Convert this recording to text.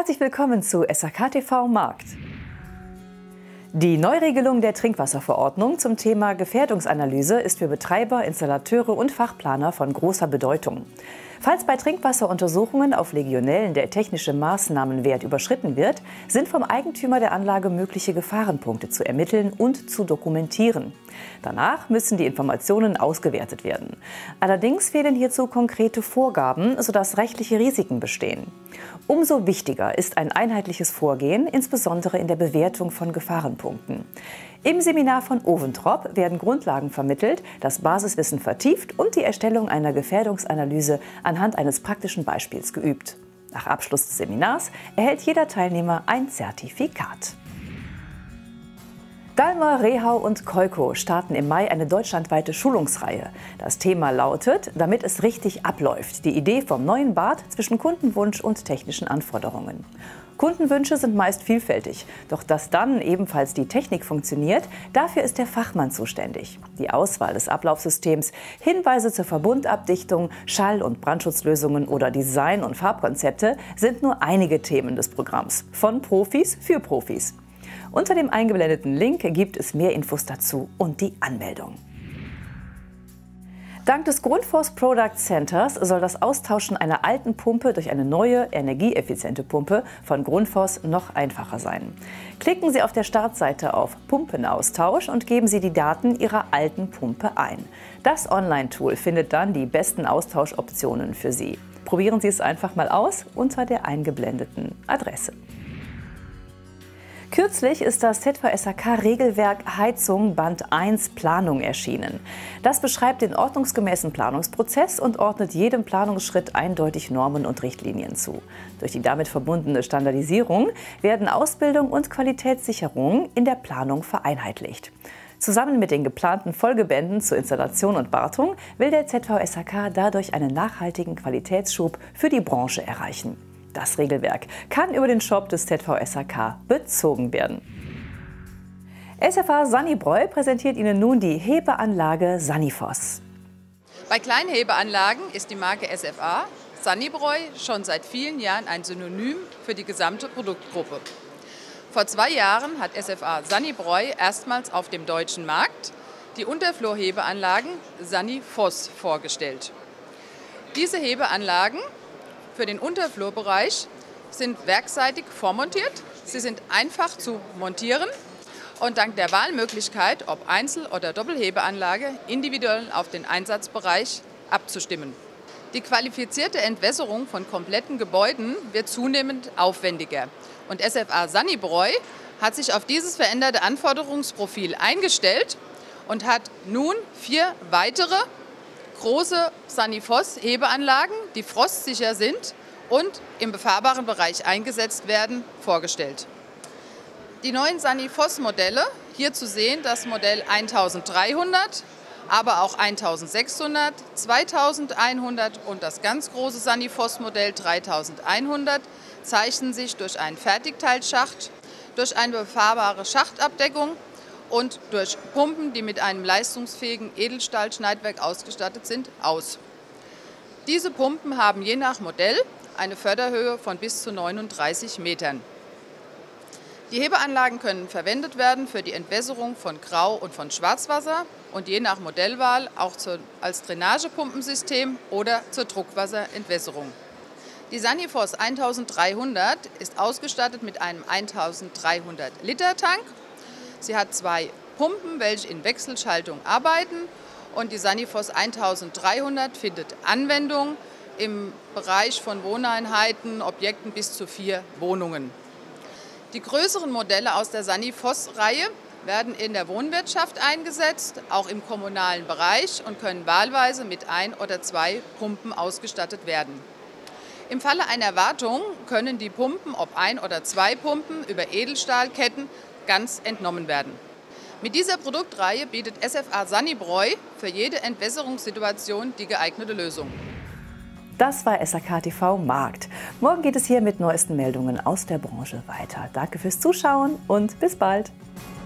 Herzlich willkommen zu SAK TV Markt. Die Neuregelung der Trinkwasserverordnung zum Thema Gefährdungsanalyse ist für Betreiber, Installateure und Fachplaner von großer Bedeutung. Falls bei Trinkwasseruntersuchungen auf Legionellen der technische Maßnahmenwert überschritten wird, sind vom Eigentümer der Anlage mögliche Gefahrenpunkte zu ermitteln und zu dokumentieren. Danach müssen die Informationen ausgewertet werden. Allerdings fehlen hierzu konkrete Vorgaben, sodass rechtliche Risiken bestehen. Umso wichtiger ist ein einheitliches Vorgehen, insbesondere in der Bewertung von Gefahrenpunkten. Im Seminar von Oventrop werden Grundlagen vermittelt, das Basiswissen vertieft und die Erstellung einer Gefährdungsanalyse anhand eines praktischen Beispiels geübt. Nach Abschluss des Seminars erhält jeder Teilnehmer ein Zertifikat. Dalmar, Rehau und Keuko starten im Mai eine deutschlandweite Schulungsreihe. Das Thema lautet, damit es richtig abläuft, die Idee vom neuen Bad zwischen Kundenwunsch und technischen Anforderungen. Kundenwünsche sind meist vielfältig, doch dass dann ebenfalls die Technik funktioniert, dafür ist der Fachmann zuständig. Die Auswahl des Ablaufsystems, Hinweise zur Verbundabdichtung, Schall- und Brandschutzlösungen oder Design- und Farbkonzepte sind nur einige Themen des Programms. Von Profis für Profis. Unter dem eingeblendeten Link gibt es mehr Infos dazu und die Anmeldung. Dank des Grundfos Product Centers soll das Austauschen einer alten Pumpe durch eine neue, energieeffiziente Pumpe von Grundfos noch einfacher sein. Klicken Sie auf der Startseite auf Pumpenaustausch und geben Sie die Daten Ihrer alten Pumpe ein. Das Online-Tool findet dann die besten Austauschoptionen für Sie. Probieren Sie es einfach mal aus unter der eingeblendeten Adresse. Kürzlich ist das ZVSAK-Regelwerk Heizung Band 1 Planung erschienen. Das beschreibt den ordnungsgemäßen Planungsprozess und ordnet jedem Planungsschritt eindeutig Normen und Richtlinien zu. Durch die damit verbundene Standardisierung werden Ausbildung und Qualitätssicherung in der Planung vereinheitlicht. Zusammen mit den geplanten Folgebänden zur Installation und Wartung will der ZVSAK dadurch einen nachhaltigen Qualitätsschub für die Branche erreichen. Das Regelwerk kann über den Shop des ZVSAK bezogen werden. SFA Sannybräu präsentiert Ihnen nun die Hebeanlage Sannifos. Bei Kleinhebeanlagen ist die Marke SFA Sannybräu schon seit vielen Jahren ein Synonym für die gesamte Produktgruppe. Vor 2 Jahren hat SFA Sannybräu erstmals auf dem deutschen Markt die Unterflurhebeanlagen Sannifos vorgestellt. Diese Hebeanlagen für den Unterflurbereich sind werksseitig vormontiert. Sie sind einfach zu montieren und dank der Wahlmöglichkeit, ob Einzel- oder Doppelhebeanlage, individuell auf den Einsatzbereich abzustimmen. Die qualifizierte Entwässerung von kompletten Gebäuden wird zunehmend aufwendiger. Und SFA Sannybräu hat sich auf dieses veränderte Anforderungsprofil eingestellt und hat nun 4 weitere große Sannifos-Hebeanlagen, die frostsicher sind und im befahrbaren Bereich eingesetzt werden, vorgestellt. Die neuen Sannifos-Modelle, hier zu sehen das Modell 1300, aber auch 1600, 2100 und das ganz große Sannifos-Modell 3100, zeichnen sich durch einen Fertigteilschacht, durch eine befahrbare Schachtabdeckung und durch Pumpen, die mit einem leistungsfähigen Edelstahlschneidwerk ausgestattet sind, aus. Diese Pumpen haben je nach Modell eine Förderhöhe von bis zu 39 Metern. Die Hebeanlagen können verwendet werden für die Entwässerung von Grau- und von Schwarzwasser und je nach Modellwahl auch als Drainagepumpensystem oder zur Druckwasserentwässerung. Die Sannifos 1300 ist ausgestattet mit einem 1300 Liter Tank. Sie hat 2 Pumpen, welche in Wechselschaltung arbeiten, und die Sannifos 1300 findet Anwendung im Bereich von Wohneinheiten, Objekten bis zu 4 Wohnungen. Die größeren Modelle aus der Sannifos-Reihe werden in der Wohnwirtschaft eingesetzt, auch im kommunalen Bereich, und können wahlweise mit 1 oder 2 Pumpen ausgestattet werden. Im Falle einer Wartung können die Pumpen, ob 1 oder 2 Pumpen, über Edelstahlketten ganz entnommen werden. Mit dieser Produktreihe bietet SFA Sannybräu für jede Entwässerungssituation die geeignete Lösung. Das war SAK TV Markt. Morgen geht es hier mit neuesten Meldungen aus der Branche weiter. Danke fürs Zuschauen und bis bald.